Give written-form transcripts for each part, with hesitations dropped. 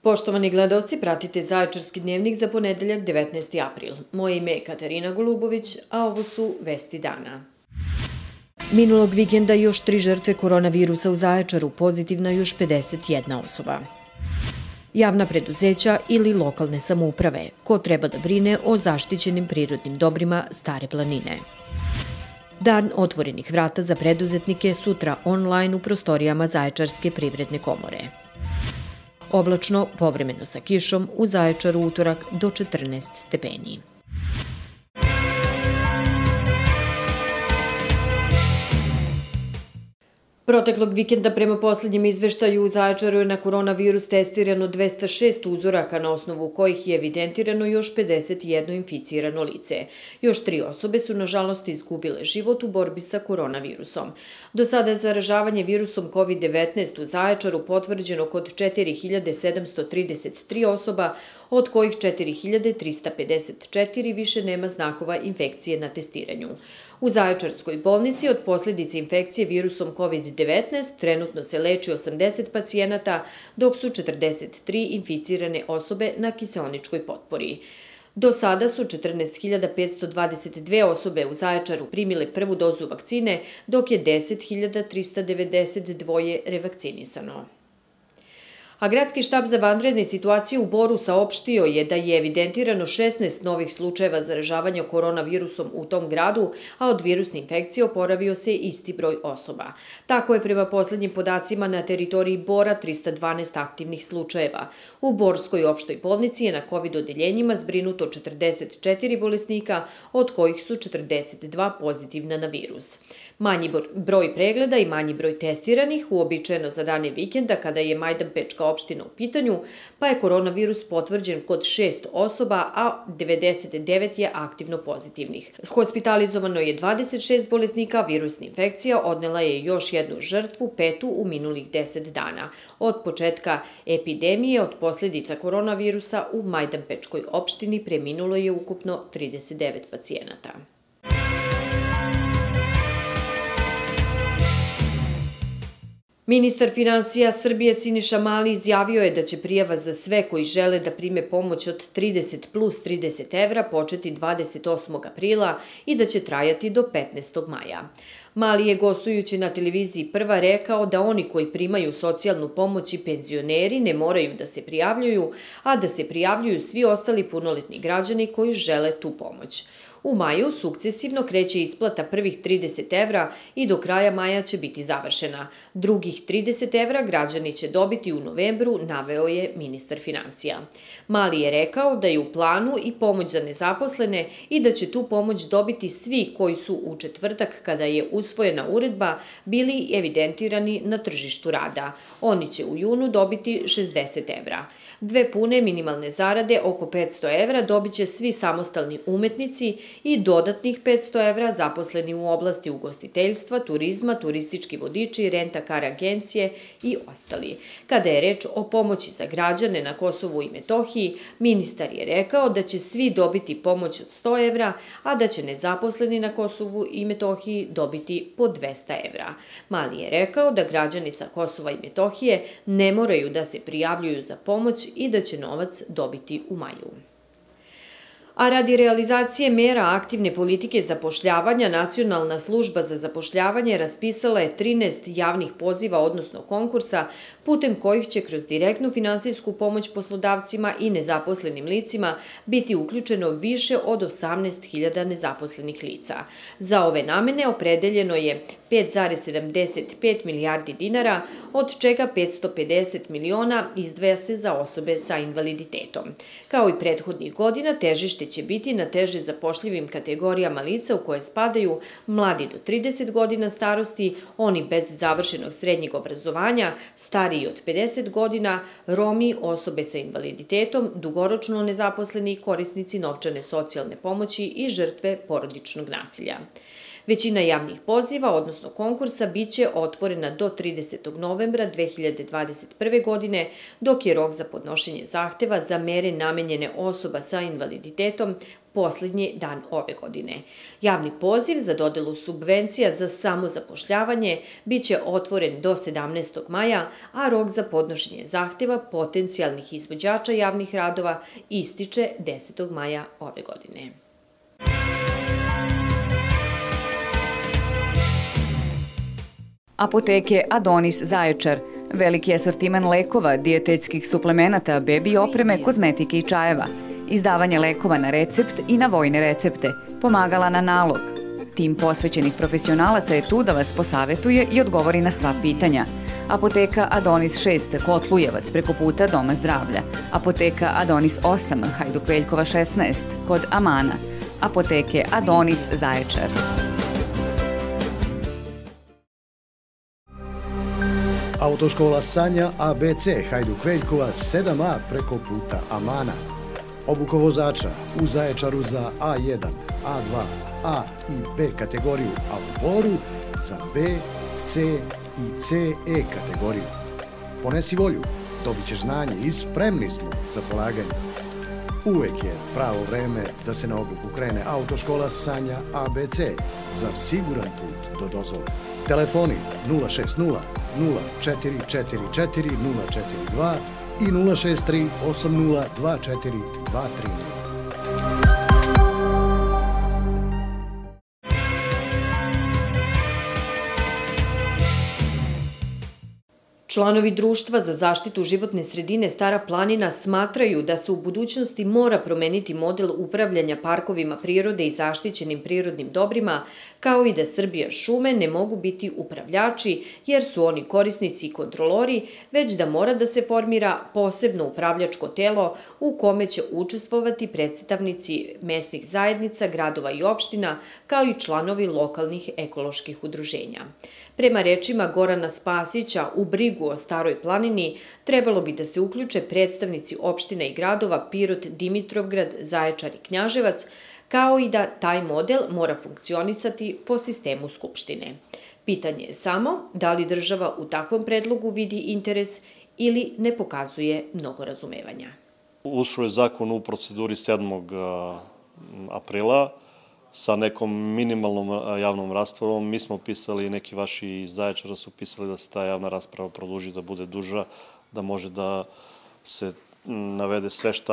Poštovani gledalci, pratite Zaječarski dnevnik za ponedeljak 19. april. Moje ime je Katarina Golubović, a ovo su vesti dana. Minulog vikenda još 3 žrtve koronavirusa u Zaječaru, pozitivna još 51 osoba. Javna preduzeća ili lokalne samouprave, ko treba da brine o zaštićenim prirodnim dobrima Stare planine. Dan otvorenih vrata za preduzetnike sutra online u prostorijama Zaječarske privredne komore. Oblačno, povremeno sa kišom, u Zaječaru utorak do 14 stepeni. Proteklog vikenda prema posljednjem izveštaju u Zaječaru je na koronavirus testirano 206 uzoraka, na osnovu kojih je evidentirano još 51 inficirano lice. Još 3 osobe su nažalost izgubile život u borbi sa koronavirusom. Do sada je zaražavanje virusom COVID-19 u Zaječaru potvrđeno kod 4733 osoba, od kojih 4354 više nema znakova infekcije na testiranju. U Zaječarskoj bolnici od posljedice infekcije virusom COVID-19 trenutno se leči 80 pacijenata, dok su 43 inficirane osobe na kiseoničkoj potpori. Do sada su 14.522 osobe u Zaječaru primile prvu dozu vakcine, dok je 10.392 revakcinisano. A Gradski štab za vanredne situacije u Boru saopštio je da je evidentirano 16 novih slučajeva zaražavanja koronavirusom u tom gradu, a od virusne infekcije oporavio se isti broj osoba. Tako je prema posljednjim podacima na teritoriji Bora 312 aktivnih slučajeva. U Borskoj opštoj bolnici je na COVID odeljenjima zbrinuto 44 bolesnika, od kojih su 42 pozitivna na virus. Manji broj pregleda i manji broj testiranih, uobičajeno za dane vikenda kada je Majdanpečka opština u pitanju, pa je koronavirus potvrđen kod 6 osoba, a 99 je aktivno pozitivnih. Hospitalizovano je 26 bolesnika, virusna infekcija odnela je još jednu žrtvu, 5. u minulih 10 dana. Od početka epidemije od posljedica koronavirusa u Majdanpečkoj opštini preminulo je ukupno 39 pacijenata. Ministar finansija Srbije Siniša Mali izjavio je da će prijava za sve koji žele da prime pomoć od 30 plus 30 evra početi 28. aprila i da će trajati do 15. maja. Mali je gostujući na televiziji Prva rekao da oni koji primaju socijalnu pomoć i penzioneri ne moraju da se prijavljuju, a da se prijavljuju svi ostali punoletni građani koji žele tu pomoć. U maju sukcesivno kreće isplata prvih 30 evra i do kraja maja će biti završena. Drugih 30 evra građani će dobiti u novembru, naveo je ministar finansija. Mali je rekao da je u planu i pomoć za nezaposlene i da će tu pomoć dobiti svi koji su u četvrtak, kada je usvojena uredba, bili evidentirani na tržištu rada. Oni će u junu dobiti 60 evra. 2 pune minimalne zarade, oko 500 evra, dobit će svi samostalni umetnici i dodatnih 500 evra zaposleni u oblasti ugostiteljstva, turizma, turistički vodiči, renta-kar agencije i ostali. Kada je reč o pomoći za građane na Kosovu i Metohiji, ministar je rekao da će svi dobiti pomoć od 100 evra, a da će nezaposleni na Kosovu i Metohiji dobiti po 200 evra. Mali je rekao da građani sa Kosova i Metohije ne moraju da se prijavljuju za pomoć i da će novac dobiti u maju. A radi realizacije mera aktivne politike zapošljavanja, Nacionalna služba za zapošljavanje raspisala je 13 javnih poziva, odnosno konkursa, putem kojih će kroz direktnu finansijsku pomoć poslodavcima i nezaposlenim licima biti uključeno više od 18.000 nezaposlenih lica. Za ove namene opredeljeno je 5,75 milijardi dinara, od čega 550 miliona izdvaja se za osobe sa invaliditetom. Kao i prethodnih godina, težište će biti na teže zapošljivim kategorijama lica u koje spadaju mladi do 30 godina starosti, oni bez završenog srednjeg obrazovanja, stariji od 50 godina, Romi, osobe sa invaliditetom, dugoročno nezaposleni, korisnici novčane socijalne pomoći i žrtve porodičnog nasilja. Većina javnih poziva, odnosno konkursa, biće otvorena do 30. novembra 2021. godine, dok je rok za podnošenje zahteva za mere namenjene osoba sa invaliditetom poslednji dan ove godine. Javni poziv za dodelu subvencija za samozapošljavanje biće otvoren do 17. maja, a rok za podnošenje zahteva potencijalnih izvođača javnih radova ističe 10. maja ove godine. Apoteke Adonis Zaječar. Veliki asortiman lekova, dijetetskih suplemenata, bebi opreme, kozmetike i čajeva. Izdavanje lekova na recept i na vojne recepte. Pomagala na nalog. Tim posvećenih profesionalaca je tu da vas posavetuje i odgovori na sva pitanja. Apoteka Adonis 6, Kotlujevac, preko puta Doma zdravlja. Apoteka Adonis 8, Hajduk Veljkova 16, kod Amana. Apoteke Adonis Zaječar. Autoškola Sanja ABC Hajduk Veljkova 7A preko puta Amana. Obuka vozača u Zaječaru za A1, A2, A i B kategoriju, a u Boru za B, C i CE kategoriju. Ponesi volju, dobit ćeš znanje i spremni smo za polaganje. Uvek je pravo vreme da se na obuku krene Autoškola Sanja ABC za siguran put do dozvole. Telefoni 060 0444 042 i 063 80 24 230. Članovi Društva za zaštitu životne sredine Stara planina smatraju da se u budućnosti mora promeniti model upravljanja parkovima prirode i zaštićenim prirodnim dobrima, kao i da Srbija šume ne mogu biti upravljači jer su oni korisnici i kontrolori, već da mora da se formira posebno upravljačko telo u kome će učestvovati predstavnici mesnih zajednica, gradova i opština, kao i članovi lokalnih ekoloških udruženja. Prema rečima Gorana Spasića, u brigu o Staroj planini trebalo bi da se uključe predstavnici opština i gradova Pirot, Dimitrovgrad, Zaječar i Knjaževac, kao i da taj model mora funkcionisati po sistemu Skupštine. Pitanje je samo da li država u takvom predlogu vidi interes ili ne pokazuje mnogo razumevanja. Ušao je zakon u proceduri 7. aprila, sa nekom minimalnom javnom raspravom. Mi smo pisali, neki vaši iz Zaječara su pisali da se ta javna rasprava produži, da bude duža, da može da se navede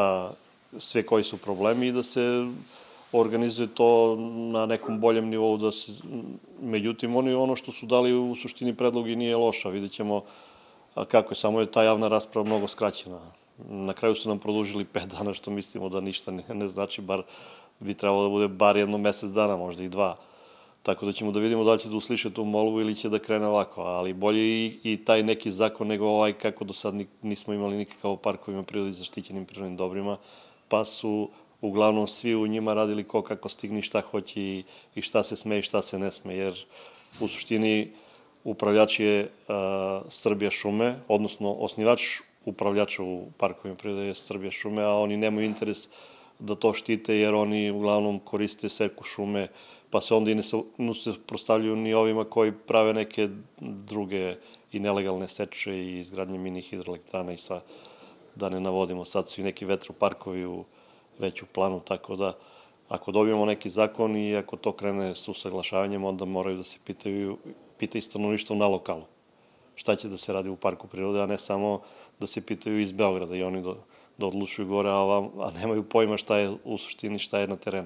sve koji su problemi i da se organizuje to na nekom boljem nivou. Međutim, ono što su dali u suštini predlog i nije loša. Vidjet ćemo kako je, samo je ta javna rasprava mnogo skraćena. Na kraju su nam produžili 5 dana, što mislimo da ništa ne znači, bar bi trebalo da bude bar jedno mesec dana, možda i 2. Tako da ćemo da vidimo da li će da usliše tu molbu ili će da krene ovako. Ali bolje i taj neki zakon nego ovaj kako do sad nismo imali nikakav u parkovima prirode i zaštićenim prirodnim dobrima, pa su uglavnom svi u njima radili ko kako stigni, šta hoće i šta se sme i šta se ne sme. Jer u suštini upravljač je Srbija šume, odnosno osnivač upravljača u parkovima prirode je Srbija šume, a oni nemaju interes da to štite, jer oni uglavnom koriste seku šume, pa se onda i ne suprotstavljaju ni ovima koji prave neke druge i nelegalne seče i izgradnje mini hidroelektrana i sva, da ne navodimo. Sad su i neki vetroparkovi već u planu, tako da ako dobijemo neki zakon i ako to krene s usaglašavanjem, onda moraju da se pita i stanovništvo na lokalu. Šta će da se radi u parku prirode, a ne samo da se pitaju iz Beograda i oni da odlučuju gore, a nemaju pojma šta je u suštini, šta je na terenu.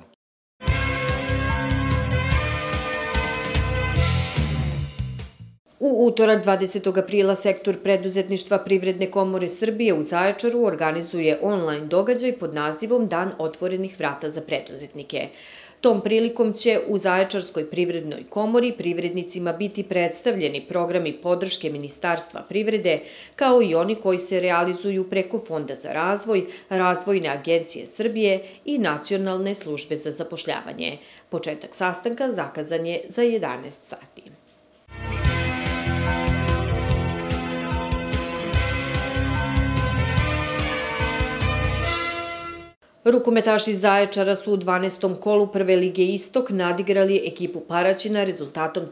U utorak 20. aprila sektor preduzetništva Privredne komore Srbije u Zaječaru organizuje online događaj pod nazivom Dan otvorenih vrata za preduzetnike. Tom prilikom će u Zaječarskoj privrednoj komori privrednicima biti predstavljeni programi podrške Ministarstva privrede, kao i oni koji se realizuju preko Fonda za razvoj, Razvojne agencije Srbije i Nacionalne službe za zapošljavanje. Početak sastanka zakazan je za 11 sati. Rukometaši iz Zaječara su u 12. kolu Prve lige Istok nadigrali ekipu Paraćina rezultatom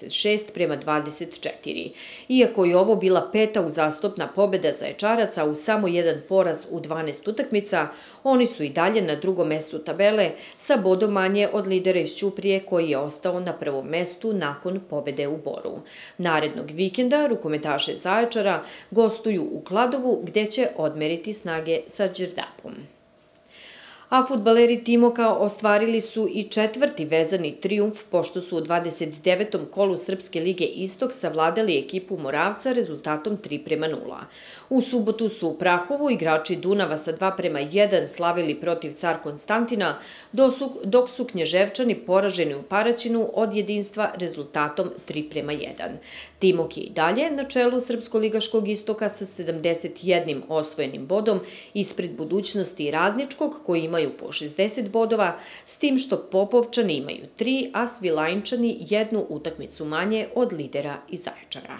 36:24. Iako je ovo bila peta uzastopna pobeda Zaječaraca u samo jedan poraz u 12 utakmica, oni su i dalje na drugom mestu tabele sa bodom manje od lidera iz Ćuprije koji je ostao na prvom mestu nakon pobede u Boru. Narednog vikenda rukometaše Zaječara gostuju u Kladovu gde će odmeriti snage sa Đerdapom. A fudbaleri Timoka ostvarili su i četvrti vezani trijumf pošto su u 29. kolu Srpske lige Istok savladali ekipu Moravca rezultatom 3:0. U subotu su u Prahovu igrači Dunava sa 2:1 slavili protiv Car Konstantina, dok su Knježevčani poraženi u Paraćinu od jedinstva rezultatom 3:1. Timok je i dalje na čelu Srpsko-ligaškog Istoka sa 71 osvojenim bodom ispred Budućnosti i Radničkog koji imaju po 60 bodova, s tim što Popovčani imaju 3, a Svilajnčani 1 utakmicu manje od lidera iz Zaječara.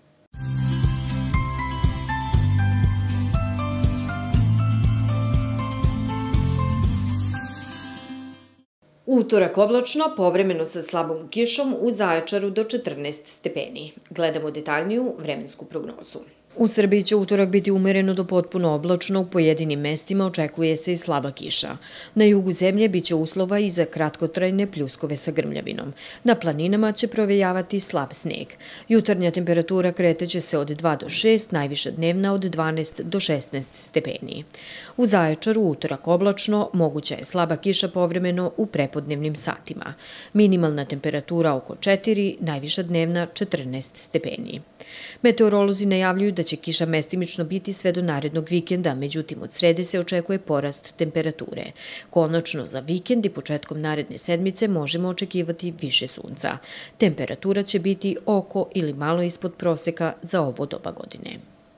Utorak oblačno, povremeno sa slabom kišom, u Zaječaru do 14 stepeni. Gledamo detaljniju vremensku prognozu. U Srbiji će utorak biti umereno do potpuno oblačno, u pojedinim mestima očekuje se i slaba kiša. Na jugu zemlje biće uslova i za kratkotrajne pljuskove sa grmljavinom. Na planinama će provejavati slab sneg. Jutarnja temperatura kreteće se od 2 do 6, najviša dnevna od 12 do 16 stepeni. U Zaječaru utorak oblačno, moguća je slaba kiša povremeno u prepodnevnim satima. Minimalna temperatura oko 4, najviša dnevna 14 stepeni. Meteorolozi najavljuju da će kiša mestimično biti sve do narednog vikenda, međutim od srede se očekuje porast temperature. Konačno za vikend i početkom naredne sedmice možemo očekivati više sunca. Temperatura će biti oko ili malo ispod proseka za ovo doba godine.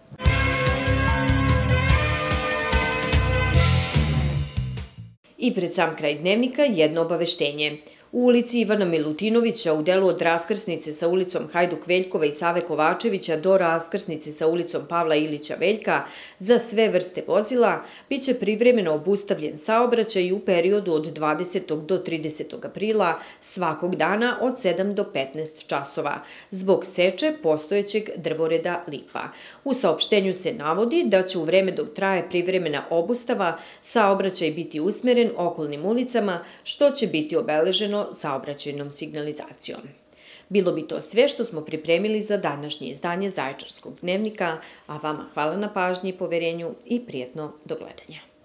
I pred sam kraj dnevnika jedno obaveštenje. U ulici Ivana Milutinovića u delu od raskrsnice sa ulicom Hajduk Veljkova i Save Kovačevića do raskrsnice sa ulicom Pavla Ilića Veljka za sve vrste vozila biće privremeno obustavljen saobraćaj u periodu od 20. do 30. aprila svakog dana od 7 do 15 časova zbog seče postojećeg drvoreda lipa. U saopštenju se navodi da će u vreme dok traje privremena obustava saobraćaj biti usmeren okolnim ulicama što će biti obeleženo saobraćajnom signalizacijom. Bilo bi to sve što smo pripremili za današnje izdanje Zaječarskog dnevnika, a vama hvala na pažnji, poverenju i prijatno do gledanja.